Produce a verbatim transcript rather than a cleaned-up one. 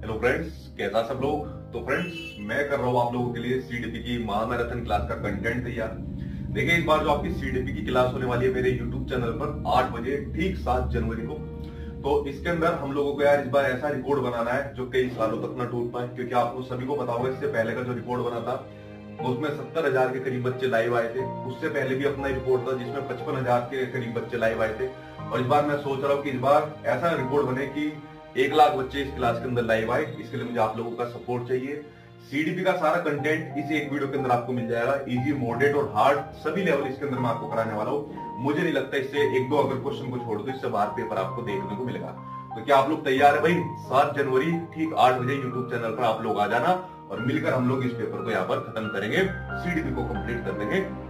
Hello friends, कैसा सब लोग। तो फ्रेंड्स, मैं कर रहा हूँ आप लोगों के लिए सीडीपी की महामैराथन क्लास का कंटेंट तैयार। देखिए, इस बार जो आपकी सीडीपी की क्लास होने वाली है मेरे यूट्यूब चैनल पर आठ बजे ठीक सात जनवरी को। तो इसके अंदर हम लोगों को यार इस बार ऐसा रिकॉर्ड बनाना है जो कई सालों तक ना टूट पाए, क्योंकि आपको सभी को पता होगा इससे पहले का जो रिकॉर्ड बना था उसमें सत्तर हजार के करीब बच्चे लाइव आए थे। उससे पहले भी अपना रिकॉर्ड था जिसमें पचपन हजार के करीब बच्चे लाइव आए थे। और इस बार मैं सोच रहा हूँ कि इस बार ऐसा रिकॉर्ड बने कि एक लाख बच्चे इस क्लास के अंदर लाइव आए। इसके लिए मुझे आप लोगों का सपोर्ट चाहिए। सीडीपी का सारा कंटेंट इस एक वीडियो के अंदर आपको मिल जाएगा। इजी, मॉडरेट और हार्ड सभी लेवल इसके अंदर मैं आपको कराने वाला हूँ। मुझे नहीं लगता इससे एक दो अगर क्वेश्चन को छोड़ दो इससे बाहर पेपर आपको देखने को मिलेगा। तो क्या आप लोग तैयार है भाई? सात जनवरी ठीक आठ बजे यूट्यूब चैनल पर आप लोग आ जाना और मिलकर हम लोग इस पेपर को यहाँ पर खत्म करेंगे, सीडीपी को कंप्लीट कर देंगे।